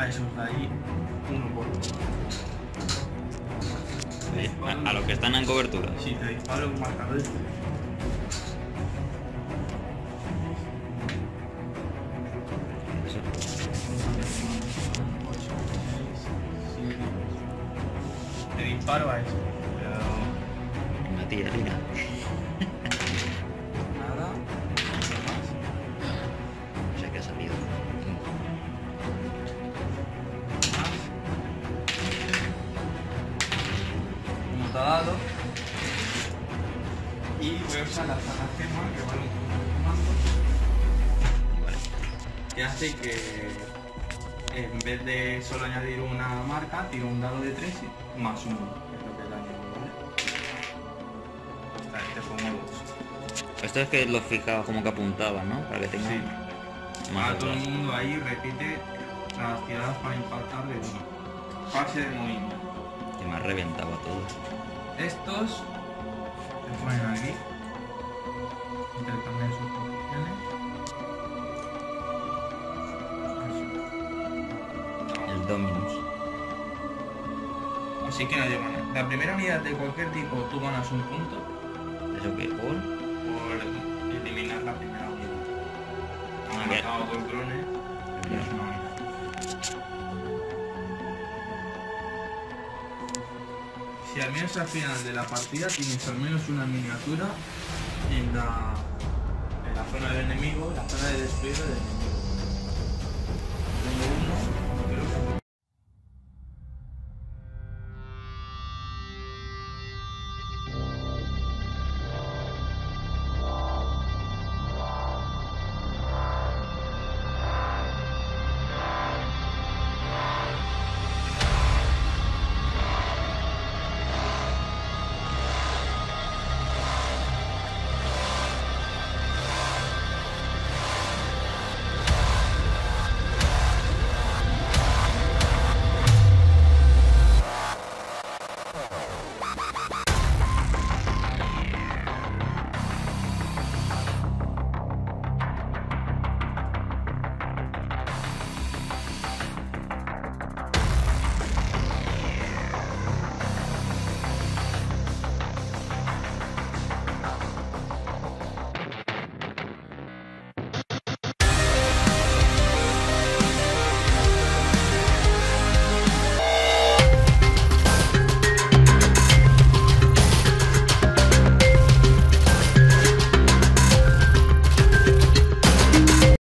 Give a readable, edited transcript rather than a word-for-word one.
a esos de ahí uno por uno. A los que están en cobertura. Si te disparo un marcador. Te disparo a eso. Pero Una tía, Lina. nada. O sea que ha salido. Como te ha dado. Y voy a usar la gema que vale un punto de comando. Vale. Que hace que en vez de solo añadir una marca, tiro un dado de 3 más 1, que es lo que daño, ¿vale? Hasta este pongo 2. Esto es que lo fijaba como que apuntaba, ¿no? Para que tenga Sí. más Ahora todo el atrás. mundo ahí repite las tiradas para impactar de 1. Fase de movimiento. Que me ha reventado a todos. Estos se ponen aquí. Intercambian sus posiciones. El Dominus. Así que no llevan nada. La primera unidad de cualquier tipo tú ganas un punto ¿Eso qué? ¿All? por eliminar la primera unidad. Han Bien. matado 2 drones y es una unidad. Si al menos al final de la partida tienes al menos una miniatura en la zona del enemigo, la zona de despliegue del enemigo. Tengo